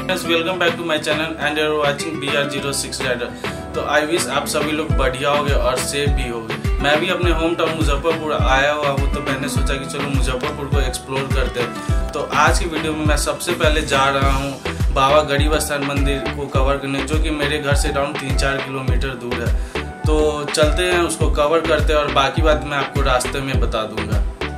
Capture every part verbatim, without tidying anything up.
Welcome back to my channel and you are watching B R zero six rider. तो I wish आप सभी लोग बढ़िया होगे और सेफ भी होगे। मैं भी अपने होम टाउन मुजफ्फरपुर आया हुआ हूँ, तो मैंने सोचा कि चलो मुजफ्फरपुर को एक्सप्लोर करते हैं। तो आज की वीडियो में मैं सबसे पहले जा रहा हूँ बाबा गरीब स्थान मंदिर को कवर करने, जो कि मेरे घर से अराउंड तीन चार किलोमीटर दूर है। तो चलते हैं, उसको कवर करते हैं और बाकी बात मैं आपको रास्ते में बता दूंगा।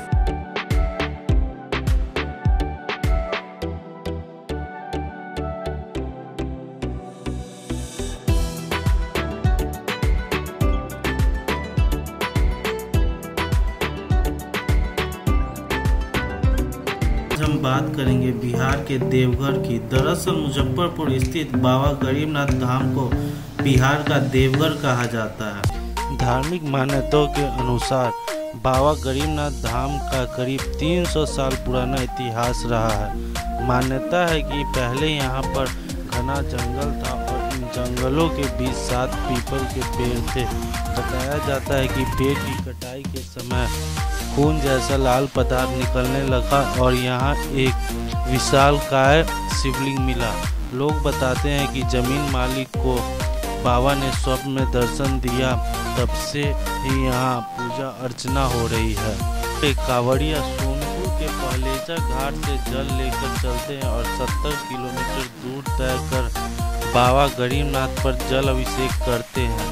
हम बात करेंगे बिहार के देवघर की। दरअसल मुजफ्फरपुर स्थित बाबा गरीबनाथ धाम को बिहार का देवघर कहा जाता है। धार्मिक मान्यताओं के अनुसार बाबा गरीबनाथ धाम का करीब तीन सौ साल पुराना इतिहास रहा है। मान्यता है कि पहले यहाँ पर घना जंगल था और इन जंगलों के बीच सात पीपल के पेड़ थे। बताया जाता है कि पेड़ की कटाई के समय खून जैसा लाल पदार्थ निकलने लगा और यहाँ एक विशालकाय शिवलिंग मिला। लोग बताते हैं कि जमीन मालिक को बाबा ने स्वप्न में दर्शन दिया, तब से ही यहाँ पूजा अर्चना हो रही है। एक कांवड़िया सोनपुर के पहलेजा घाट से जल लेकर चलते हैं और सत्तर किलोमीटर दूर तय कर बाबा गरीबनाथ पर जल अभिषेक करते हैं।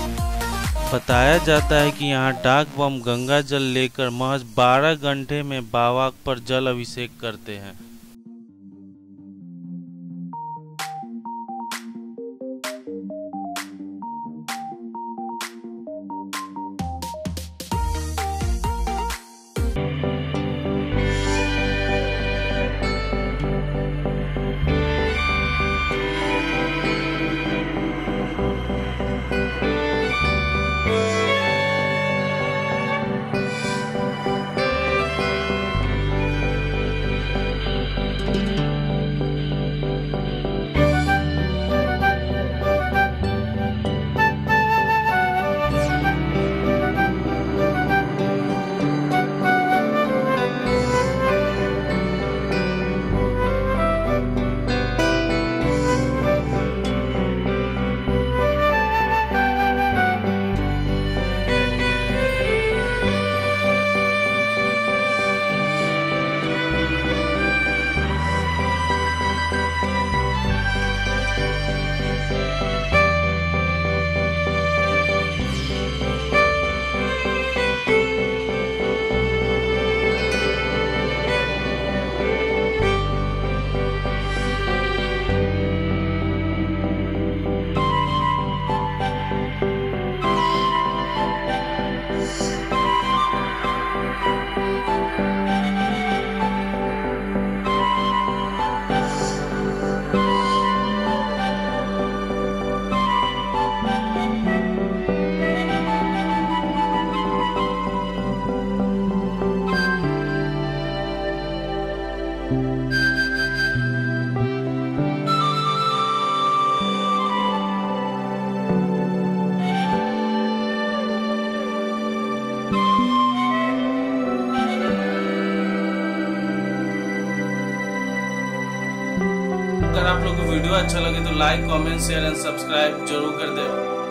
बताया जाता है कि यहाँ डाक बम गंगा जल लेकर महज बारह घंटे में बाबा पर जल अभिषेक करते हैं। अगर आप लोगों को वीडियो अच्छा लगे तो like, comment, share and subscribe जरूर कर दे।